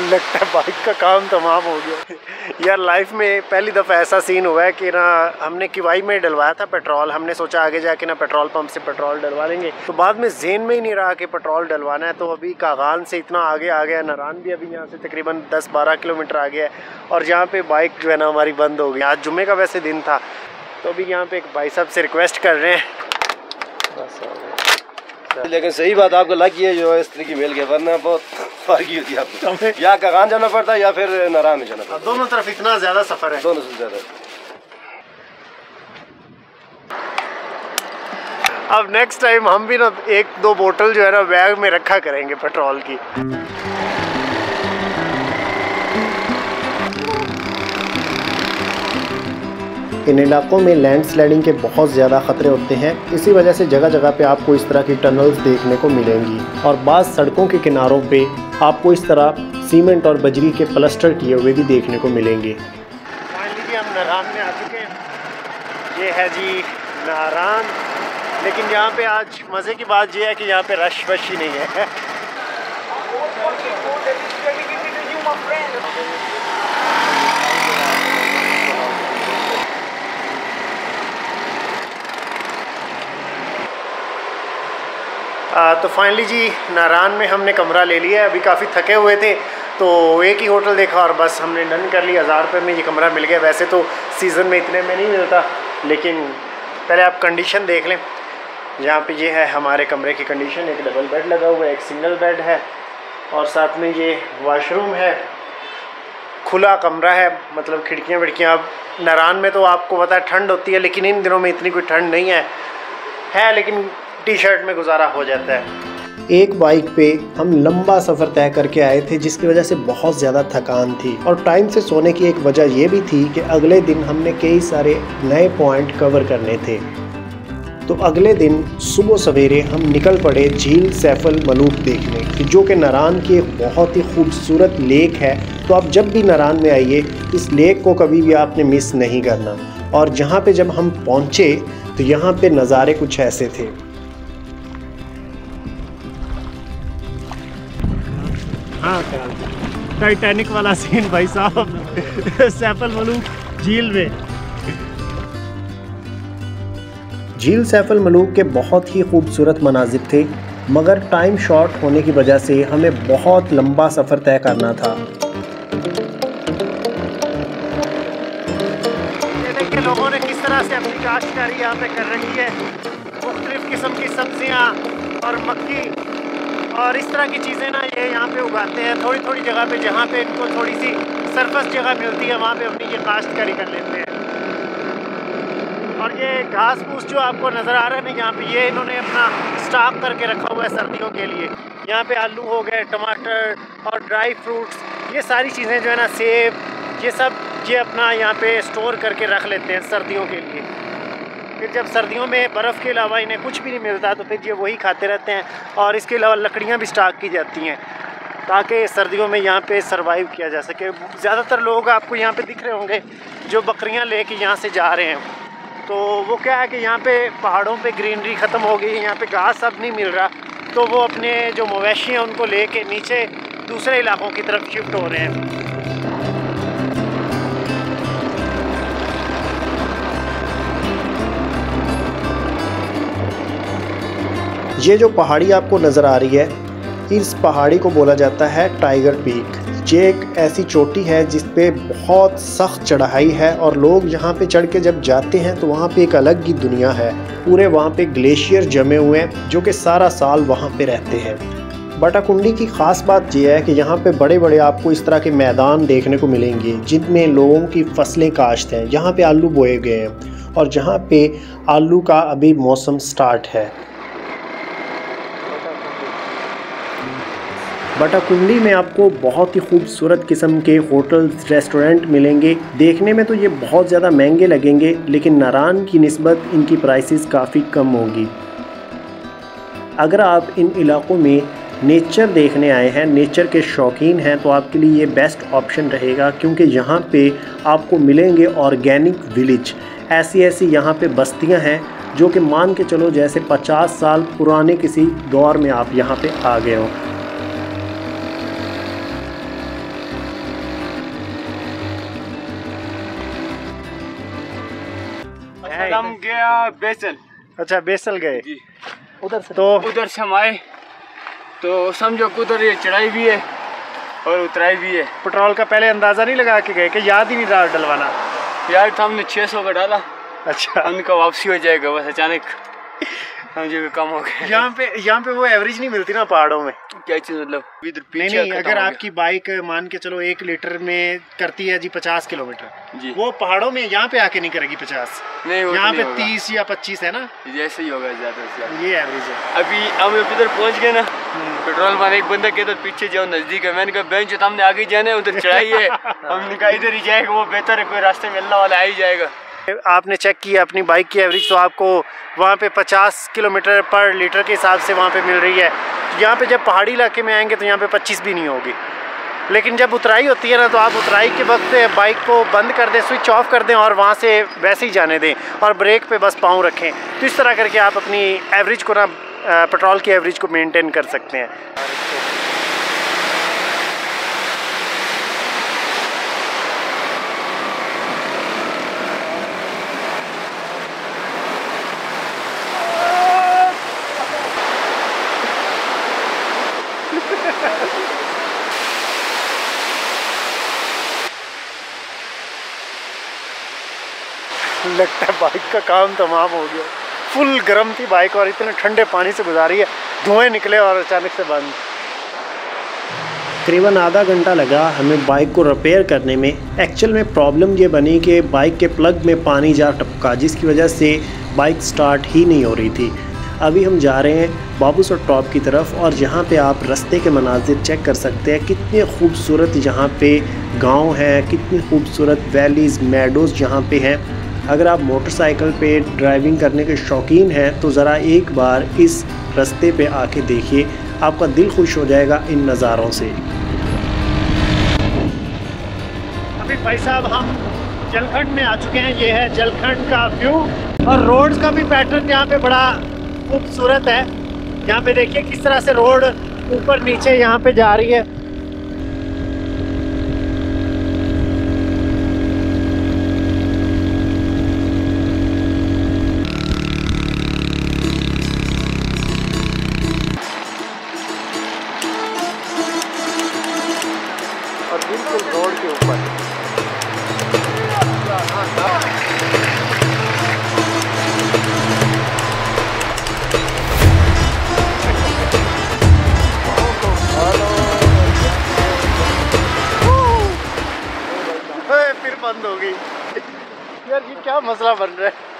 लगता है बाइक का काम तमाम हो गया यार। लाइफ में पहली दफ़ा ऐसा सीन हुआ है कि ना हमने किवाई में डलवाया था पेट्रोल। हमने सोचा आगे जाके ना पेट्रोल पंप से पेट्रोल डलवा लेंगे, तो बाद में ज़हन में ही नहीं रहा कि पेट्रोल डलवाना है। तो अभी कागान से इतना आगे आ गया, नारान भी अभी यहाँ से तकरीबन 10-12 किलोमीटर आ गया है, और जहाँ पे बाइक जो है ना हमारी बंद हो गई। आज जुम्मे का वैसे दिन था, तो अभी यहाँ पे एक भाई साहब से रिक्वेस्ट कर रहे हैं बस। लेकिन सही बात आपको लगी है जो इस तरह की मेल के, वरना बहुत फारगी होती है आपको। या कागान जाना पड़ता है या फिर नारायण में जाना पड़ता है। दोनों तरफ इतना ज़्यादा सफ़र है, दोनों से ज़्यादा। अब नेक्स्ट टाइम हम भी ना 1-2 बोतल जो है ना बैग में रखा करेंगे पेट्रोल की। इन इलाकों में लैंडस्लाइडिंग के बहुत ज़्यादा ख़तरे होते हैं, इसी वजह से जगह जगह पे आपको इस तरह की टनल्स देखने को मिलेंगी, और बाज़ सड़कों के किनारों पे आपको इस तरह सीमेंट और बजरी के प्लास्टर किए हुए भी देखने को मिलेंगे। फाइनली हम नारान में आ चुके हैं। ये है जी नारान, लेकिन यहाँ पे आज मज़े की बात यह है कि यहाँ पे रश वश ही नहीं है। तो फाइनली जी नारान में हमने कमरा ले लिया है। अभी काफ़ी थके हुए थे तो एक ही होटल देखा और बस हमने डन कर लिया। 1000 रुपये में ये कमरा मिल गया। वैसे तो सीज़न में इतने में नहीं मिलता, लेकिन पहले आप कंडीशन देख लें। यहाँ पे ये है हमारे कमरे की कंडीशन। एक डबल बेड लगा हुआ है, एक सिंगल बेड है, और साथ में ये वॉशरूम है। खुला कमरा है, मतलब खिड़कियाँ विड़कियाँ। अब नारान में तो आपको पता है ठंड होती है, लेकिन इन दिनों में इतनी कोई ठंड नहीं है, लेकिन टी-शर्ट में गुजारा हो जाता है। एक बाइक पे हम लंबा सफ़र तय करके आए थे, जिसकी वजह से बहुत ज़्यादा थकान थी, और टाइम से सोने की एक वजह ये भी थी कि अगले दिन हमने कई सारे नए पॉइंट कवर करने थे। तो अगले दिन सुबह सवेरे हम निकल पड़े झील सैफल मलूक देखने, जो कि नारान की एक बहुत ही खूबसूरत लेक है। तो आप जब भी नारान में आइए, इस लेक को कभी भी आपने मिस नहीं करना। और जहाँ पे जब हम पहुँचे तो यहाँ पे नज़ारे कुछ ऐसे थे। हाँ, टाइटैनिक वाला सीन भाई साहब सैफल मलूक झील में। झील सैफल मलूक के बहुत ही खूबसूरत मनाजिर थे, मगर टाइम शॉर्ट होने की वजह से हमें बहुत लंबा सफ़र तय करना था। ये देखिए लोगों ने किस तरह से अपनी काश्तकारी यहाँ पे कर रही है। मुख्तलिफ किस्म की सब्जियाँ और मक्की और इस तरह की चीज़ें ना ये यहाँ पे उगाते हैं। थोड़ी थोड़ी जगह पे जहाँ पे इनको थोड़ी सी सरफस जगह मिलती है, वहाँ पे अपनी ये काश्तकारी कर लेते हैं। और ये घास फूस जो आपको नज़र आ रहा है ना यहाँ पे, ये इन्होंने अपना स्टॉक करके रखा हुआ है सर्दियों के लिए। यहाँ पे आलू हो गए, टमाटर और ड्राई फ्रूट्स, ये सारी चीज़ें जो है ना, सेब, ये सब ये अपना यहाँ पे स्टोर करके रख लेते हैं सर्दियों के लिए। फिर जब सर्दियों में बर्फ़ के अलावा इन्हें कुछ भी नहीं मिलता तो फिर ये वही खाते रहते हैं। और इसके अलावा लकड़ियाँ भी स्टॉक की जाती हैं ताकि सर्दियों में यहाँ पे सरवाइव किया जा सके। ज़्यादातर लोग आपको यहाँ पे दिख रहे होंगे जो बकरियाँ लेके यहाँ से जा रहे हैं। तो वो क्या है कि यहाँ पे पहाड़ों पे ग्रीनरी ख़त्म हो गई है, यहाँ पे घास अब नहीं मिल रहा, तो वो अपने जो मवेशी हैं उनको लेके नीचे दूसरे इलाकों की तरफ शिफ्ट हो रहे हैं। ये जो पहाड़ी आपको नज़र आ रही है, इस पहाड़ी को बोला जाता है टाइगर पीक। ये एक ऐसी चोटी है जिस पे बहुत सख्त चढ़ाई है, और लोग यहाँ पे चढ़ के जब जाते हैं तो वहाँ पे एक अलग ही दुनिया है। पूरे वहाँ पे ग्लेशियर जमे हुए हैं जो कि सारा साल वहाँ पे रहते हैं। बटाकुंडी की ख़ास बात यह है कि यहाँ पे बड़े बड़े आपको इस तरह के मैदान देखने को मिलेंगे जिनमें लोगों की फसलें काश्त हैं। यहाँ पे आलू बोए गए हैं, और जहाँ पे आलू का अभी मौसम स्टार्ट है। बटाकुंडी में आपको बहुत ही खूबसूरत किस्म के होटल्स, रेस्टोरेंट मिलेंगे। देखने में तो ये बहुत ज़्यादा महंगे लगेंगे, लेकिन नारान की निस्बत इनकी प्राइसेस काफ़ी कम होंगी। अगर आप इन इलाकों में नेचर देखने आए हैं, नेचर के शौकीन हैं, तो आपके लिए ये बेस्ट ऑप्शन रहेगा, क्योंकि यहाँ पे आपको मिलेंगे ऑर्गेनिक विलेज। ऐसी यहाँ पे बस्तियाँ हैं जो कि मान के चलो जैसे 50 साल पुराने किसी दौर में आप यहाँ पे आ गए हो। है? हम गया बेसल। अच्छा बेसल गए उधर से, तो उधर से हम आए तो समझो कि उधर ये चढ़ाई भी है और उतराई भी है। पेट्रोल का पहले अंदाजा नहीं लगा के गए कि याद ही नहीं रहा डलवाना? यार तो हमने 600 का डाला। अच्छा, उनका वापसी हो जाएगा बस अचानक समझो कि कम हो गया। यहाँ पे वो एवरेज नहीं मिलती ना पहाड़ों में। क्या चीज मतलब इधर नहीं नहीं, अगर आपकी बाइक मान के चलो 1 लीटर में करती है जी 50 किलोमीटर जी, वो पहाड़ों में यहाँ पे आके नहीं करेगी 50, नहीं यहाँ पे 30 या 25 है ना, जैसे ही होगा ज्यादा से ज्यादा, ये एवरेज है। अभी हम इधर पहुँच गए ना, पेट्रोल वाला एक बंदा कहता पीछे जाओ नजदीक है, मैंने कहा बेंच हमने आगे जाना है, उधर चढ़ाई है। हमने कहा इधर ही जाएगा वो बेहतर है, कोई रास्ते में अल्लाह वाला आ ही जाएगा। आपने चेक किया अपनी बाइक की एवरेज, तो आपको वहाँ पे 50 किलोमीटर पर लीटर के हिसाब से वहाँ पे मिल रही है। यहाँ पे जब पहाड़ी इलाके में आएंगे तो यहाँ पे 25 भी नहीं होगी, लेकिन जब उतराई होती है ना तो आप उतराई के वक्त बाइक को बंद कर दें, स्विच ऑफ कर दें और वहाँ से वैसे ही जाने दें और ब्रेक पे बस पाँव रखें। तो इस तरह करके आप अपनी एवरेज को ना, पेट्रोल की एवरेज को मेनटेन कर सकते हैं। लगता है बाइक का काम तमाम हो गया। फुल गर्म थी बाइक और इतने ठंडे पानी से गुजारी है, धुएं निकले और अचानक से बंद। तकरीबन आधा घंटा लगा हमें बाइक को रिपेयर करने में। एक्चुअल में प्रॉब्लम ये बनी कि बाइक के प्लग में पानी जा टपका, जिसकी वजह से बाइक स्टार्ट ही नहीं हो रही थी। अभी हम जा रहे हैं बाबूसर टॉप की तरफ और यहाँ पे आप रास्ते के मनाजिर चेक कर सकते हैं, कितने खूबसूरत यहाँ पे गांव हैं, कितनी खूबसूरत वैलीज़, मेडोज़ यहाँ पे हैं। अगर आप मोटरसाइकिल पे ड्राइविंग करने के शौकीन हैं तो ज़रा एक बार इस रास्ते पे आके देखिए, आपका दिल खुश हो जाएगा इन नज़ारों से। अभी भाई साहब हम जलखंड में आ चुके हैं, ये है जलखंड का व्यू और रोड्स का भी पैटर्न यहाँ पे बड़ा खूबसूरत है। यहाँ पे देखिए किस तरह से रोड ऊपर नीचे यहाँ पे जा रही है। और बिल्कुल रोड के ऊपर फिर बंद हो गई यार, ये क्या मसला बन रहा है।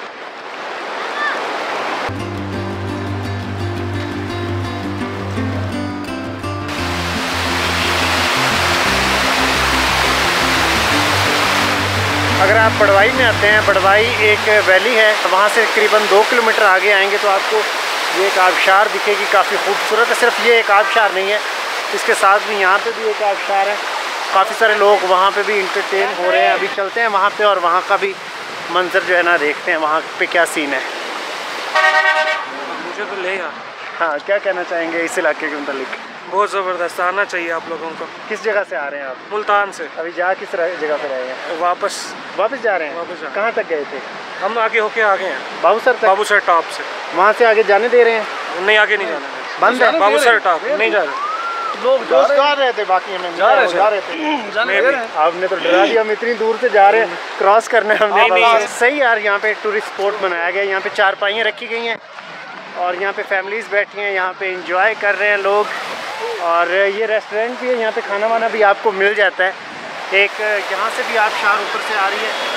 अगर आप बड़वाई में आते हैं, बड़वाई एक वैली है, वहाँ से तकरीबन 2 किलोमीटर आगे आएंगे तो आपको ये एक आबशार दिखेगी, काफ़ी खूबसूरत है। सिर्फ ये एक आबशार नहीं है, इसके साथ भी यहाँ पे भी एक आबशार है। काफ़ी सारे लोग वहाँ पे भी इंटरटेन हो रहे हैं। अभी चलते हैं वहाँ पे और वहाँ का भी मंजर जो है ना देखते हैं वहाँ पे क्या सीन है। मुझे तो ले यार। हाँ, क्या कहना चाहेंगे इस इलाके के मुतालिक? बहुत ज़बरदस्त, आना चाहिए आप लोगों को। किस जगह से आ रहे हैं आप? मुल्तान से। अभी जा किस जगह पे रहे हैं? वापस जा रहे हैं? वापस जा। कहाँ तक गए थे? हम आगे होके आ गए हैं बाबूसर तक। बाबूसर टॉप से। वहाँ से आगे जाने दे रहे हैं? नहीं, आगे नहीं जाना, बंद है बाबूसर टॉप नहीं जा रहे। लोग दोस्त जा रहे थे, बाकी हमें जा रहे थे। आपने तो डरा दिया, हम इतनी दूर से जा रहे हैं, क्रॉस करने हमने। नहीं सही यार, यहाँ पे टूरिस्ट स्पॉट बनाया गया है। यहाँ पे चारपाइयाँ रखी गई हैं और यहाँ पे फैमिलीज़ बैठी हैं, यहाँ पे एंजॉय कर रहे हैं लोग। और ये रेस्टोरेंट भी है, यहाँ पे खाना वाना भी आपको मिल जाता है। एक यहाँ से भी आबशार ऊपर से आ रही है।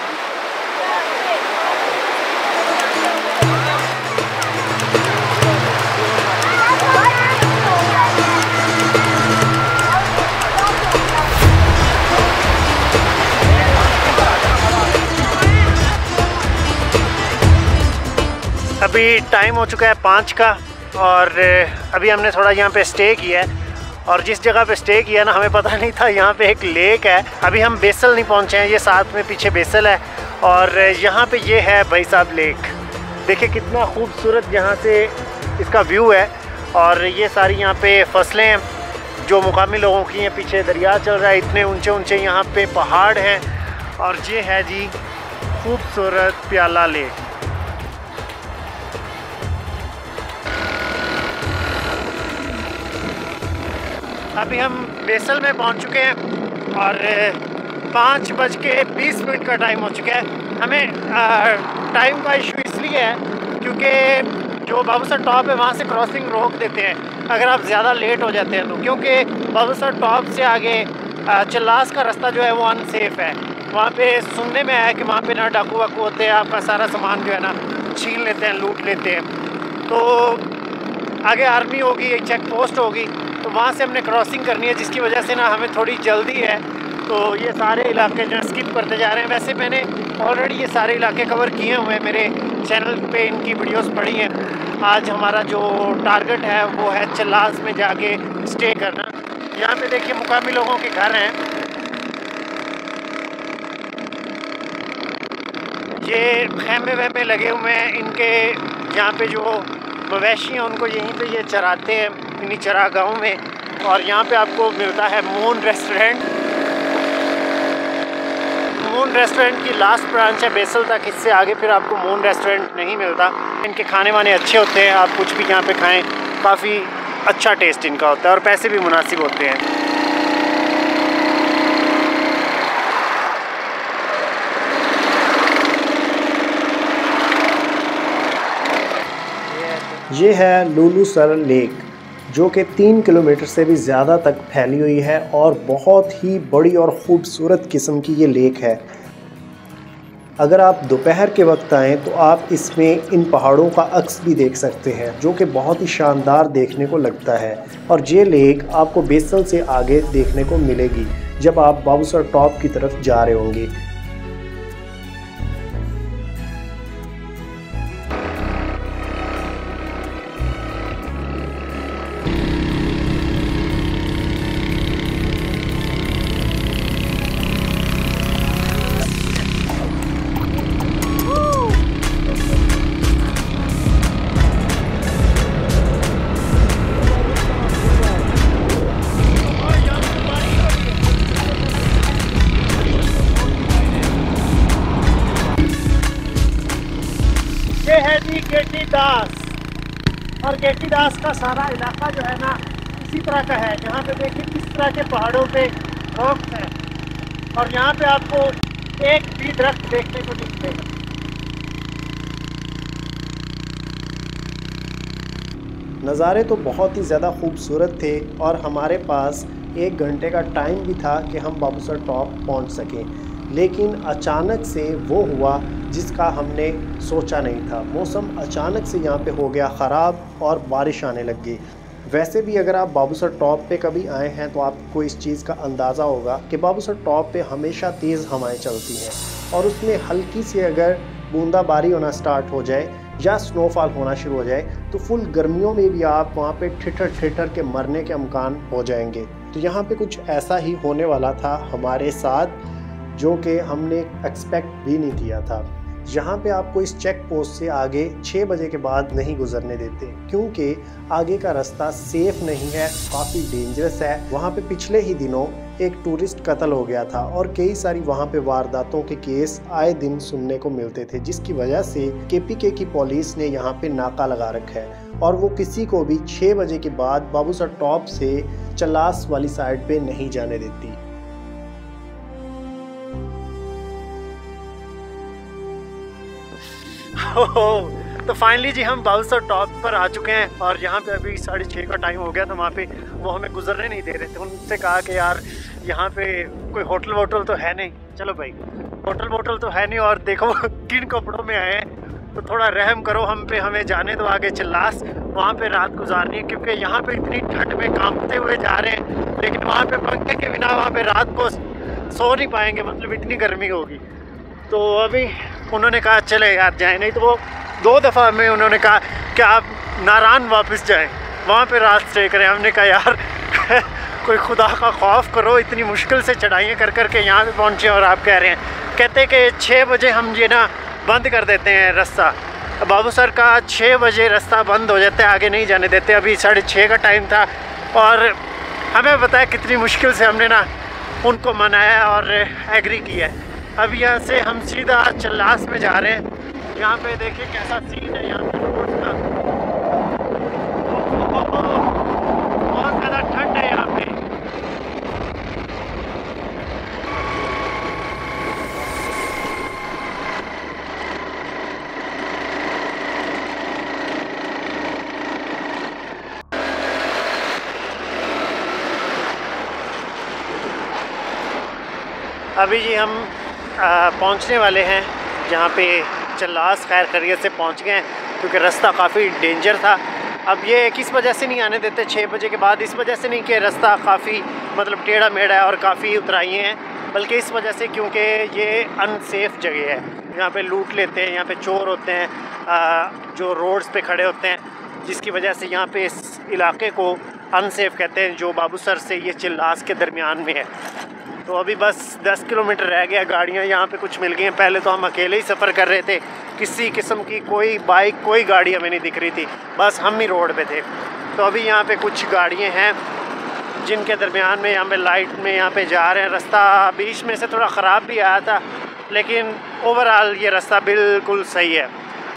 अभी टाइम हो चुका है 5 का और अभी हमने थोड़ा यहाँ पे स्टे किया है। और जिस जगह पे स्टे किया ना, हमें पता नहीं था यहाँ पे एक लेक है। अभी हम बेसल नहीं पहुँचे हैं, ये साथ में पीछे बेसल है और यहाँ पे ये है भाई साहब लेक। देखिए कितना खूबसूरत यहाँ से इसका व्यू है। और ये सारी यहाँ पे फसलें हैं जो मुकामी लोगों की हैं। पीछे दरिया चल रहा है, इतने ऊंचे ऊंचे यहाँ पे पहाड़ हैं। और ये है जी खूबसूरत प्याला लेक। अभी हम बेसल में पहुंच चुके हैं और 5:20 का टाइम हो चुका है। हमें टाइम का इशू इसलिए है क्योंकि जो बाबूसर टॉप है वहाँ से क्रॉसिंग रोक देते हैं अगर आप ज़्यादा लेट हो जाते हैं तो, क्योंकि बाबूसर टॉप से आगे चल्लास का रास्ता जो है वो अनसेफ़ है। वहाँ पे सुनने में आया कि वहाँ पे ना डाकू वाकू होते हैं, आपका सारा सामान जो है ना छीन लेते हैं, लूट लेते हैं। तो आगे आर्मी होगी, एक चेक पोस्ट होगी, तो वहाँ से हमने क्रॉसिंग करनी है, जिसकी वजह से ना हमें थोड़ी जल्दी है। तो ये सारे इलाके जो स्किप करते जा रहे हैं। वैसे मैंने ऑलरेडी ये सारे इलाके कवर किए हुए हैं, मेरे चैनल पे इनकी वीडियोस पड़ी हैं। आज हमारा जो टारगेट है वो है चल्लास में जाके स्टे करना। यहाँ पे देखिए मुकामी लोगों के घर हैं। ये खेमे वेमे लगे हुए हैं इनके, यहाँ पे जो मवेशी हैं उनको यहीं पे ये चराते हैं इन्हीं चरागाहों में। और यहाँ पे आपको मिलता है मून रेस्टोरेंट। मून रेस्टोरेंट की लास्ट ब्रांच है बेसल तक, इससे आगे फिर आपको मून रेस्टोरेंट नहीं मिलता। इनके खाने वाने अच्छे होते हैं, आप कुछ भी यहाँ पे खाएं, काफ़ी अच्छा टेस्ट इनका होता है और पैसे भी मुनासिब होते हैं। ये है लुलुसर लेक, जो कि 3 किलोमीटर से भी ज़्यादा तक फैली हुई है और बहुत ही बड़ी और ख़ूबसूरत किस्म की ये लेक है। अगर आप दोपहर के वक्त आएँ तो आप इसमें इन पहाड़ों का अक्स भी देख सकते हैं, जो कि बहुत ही शानदार देखने को लगता है। और ये लेक आपको बेसल से आगे देखने को मिलेगी जब आप बाबूसर टॉप की तरफ जा रहे होंगे। ये है जी गेटी दास, और गेटी दास का सारा इलाका जो है ना इसी तरह का है। यहाँ पे देखिए किस तरह के पहाड़ों पे रोक्स हैं और यहाँ पे आपको एक भी दरख्त देखने को नहीं मिलेगा। नज़ारे तो बहुत ही ज़्यादा खूबसूरत थे और हमारे पास 1 घंटे का टाइम भी था कि हम बाबूसर टॉप पहुंच सकें, लेकिन अचानक से वो हुआ जिसका हमने सोचा नहीं था। मौसम अचानक से यहाँ पे हो गया ख़राब और बारिश आने लग गई। वैसे भी अगर आप बाबूसर टॉप पे कभी आए हैं तो आपको इस चीज़ का अंदाज़ा होगा कि बाबूसर टॉप पे हमेशा तेज़ हवाएं चलती हैं और उसमें हल्की सी अगर बूंदाबारी होना स्टार्ट हो जाए या स्नोफॉल होना शुरू हो जाए तो फुल गर्मियों में भी आप वहाँ पे ठिठर के मरने के अमकान हो जाएंगे। तो यहाँ पे कुछ ऐसा ही होने वाला था हमारे साथ, जो कि हमने एक्सपेक्ट भी नहीं किया था। यहाँ पे आपको इस चेक पोस्ट से आगे 6 बजे के बाद नहीं गुजरने देते, क्योंकि आगे का रास्ता सेफ नहीं है, काफ़ी डेंजरस है। वहाँ पे पिछले ही दिनों एक टूरिस्ट कत्ल हो गया था और कई सारी वहाँ पे वारदातों के केस आए दिन सुनने को मिलते थे, जिसकी वजह से KPK की पुलिस ने यहाँ पे नाका लगा रखा है और वो किसी को भी 6 बजे के बाद बाबूसर टॉप से चल्लास वाली साइड पे नहीं जाने देती। तो फाइनली जी हम बाबूसर टॉप पर आ चुके हैं और यहाँ पे अभी 6:30 का टाइम हो गया था। वहाँ पे वो हमें गुजरने नहीं दे रहे थे। उनसे कहा कि यार यहाँ पे कोई होटल वोटल तो है नहीं। चलो भाई, होटल वोटल तो है नहीं और देखो किन कपड़ों में आए हैं, तो थोड़ा रहम करो हम पे, हमें जाने दो आगे चल्लास, वहाँ पे रात गुजारनी है, क्योंकि यहाँ पे इतनी ठंड में कांपते हुए जा रहे हैं, लेकिन वहाँ पे पंखे के बिना वहाँ पे रात को सो नहीं पाएंगे, मतलब इतनी गर्मी होगी। तो अभी उन्होंने कहा चले यार जाएं, नहीं तो वो 2 दफ़ा में उन्होंने कहा कि आप नारायण वापस जाएं, वहाँ पे रात स्टे करें। हमने कहा यार कोई खुदा का खौफ करो, इतनी मुश्किल से चढ़ाइयाँ कर कर के यहाँ पे पहुँचे और आप कह रहे हैं, कहते कि 6 बजे हम ये ना बंद कर देते हैं रास्ता। बाबूसर का 6 बजे रास्ता बंद हो जाता है, आगे नहीं जाने देते। अभी 6:30 का टाइम था और हमें पता है कितनी मुश्किल से हमने ना उनको मनाया और एग्री किया है। अब यहाँ से हम सीधा चल्लास में जा रहे हैं। यहाँ पे देखिए कैसा सीन है यहाँ पे रोड का। बहुत ज़्यादा ठंड है यहाँ पे। अभी जी हम पहुंचने वाले हैं जहाँ पे चल्लास खैर खैरियत से पहुंच गए हैं, क्योंकि रास्ता काफ़ी डेंजर था। अब ये किस वजह से नहीं आने देते 6 बजे के बाद, इस वजह से नहीं कि रास्ता काफ़ी मतलब टेढ़ा मेढ़ा है और काफ़ी उतराइयाँ हैं, बल्कि इस वजह से क्योंकि ये अनसेफ जगह है। यहाँ पे लूट लेते हैं, यहाँ पे चोर होते हैं जो रोड्स पे खड़े होते हैं, जिसकी वजह से यहाँ पे इस इलाके को अनसेफ कहते हैं, जो बाबूसर से ये चिल्लास के दरमियान में है। तो अभी बस 10 किलोमीटर रह गया। गाड़ियाँ यहाँ पे कुछ मिल गई हैं। पहले तो हम अकेले ही सफ़र कर रहे थे, किसी किस्म की कोई बाइक कोई गाड़ी हमें नहीं दिख रही थी, बस हम ही रोड पे थे। तो अभी यहाँ पे कुछ गाड़ियाँ हैं जिनके दरमियान में यहाँ पे लाइट में यहाँ पे जा रहे हैं। रास्ता बीच में से थोड़ा ख़राब भी आया था, लेकिन ओवरऑल ये रास्ता बिल्कुल सही है।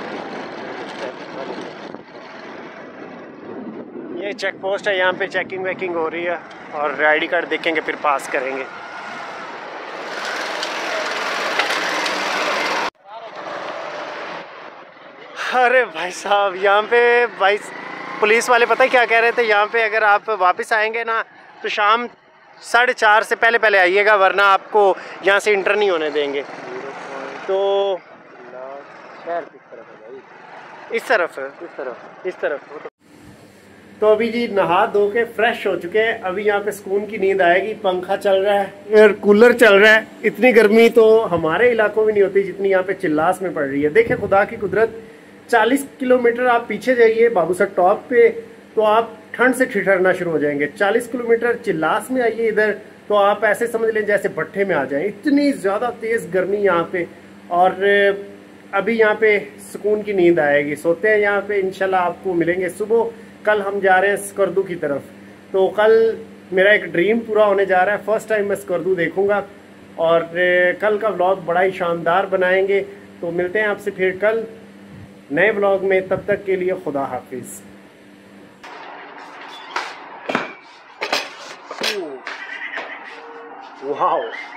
ये चेक पोस्ट है, यहाँ पे चेकिंग वेकिंग हो रही है और आईडी कार्ड देखेंगे फिर पास करेंगे। अरे भाई साहब, यहाँ पे भाई पुलिस वाले पता है क्या कह रहे थे, यहाँ पे अगर आप वापस आएंगे ना तो शाम 4:30 से पहले पहले आइएगा, वरना आपको यहाँ से इंटर नहीं होने देंगे। तो इस तरफ तो अभी जी नहा धो के फ्रेश हो चुके हैं। अभी यहाँ पे सुकून की नींद आएगी। पंखा चल रहा है, एयर कूलर चल रहा है। इतनी गर्मी तो हमारे इलाकों में नहीं होती जितनी यहाँ पे चिल्लास में पड़ रही है। देखिए खुदा की कुदरत, 40 किलोमीटर आप पीछे जाइए बाबूसर टॉप पे तो आप ठंड से ठिठुरना शुरू हो जाएंगे। 40 किलोमीटर चिल्लास में आइए इधर तो आप ऐसे समझ लें जैसे भट्ठे में आ जाएं। इतनी ज़्यादा तेज़ गर्मी यहाँ पे। और अभी यहाँ पे सुकून की नींद आएगी, सोते हैं यहाँ पे। इंशाल्लाह आपको मिलेंगे सुबह। कल हम जा रहे हैं स्कर्दू की तरफ, तो कल मेरा एक ड्रीम पूरा होने जा रहा है। फर्स्ट टाइम मैं स्कर्दू देखूंगा और कल का व्लॉग बड़ा ही शानदार बनाएंगे। तो मिलते हैं आपसे फिर कल नए व्लॉग में। तब तक के लिए खुदा हाफिज। वाओ।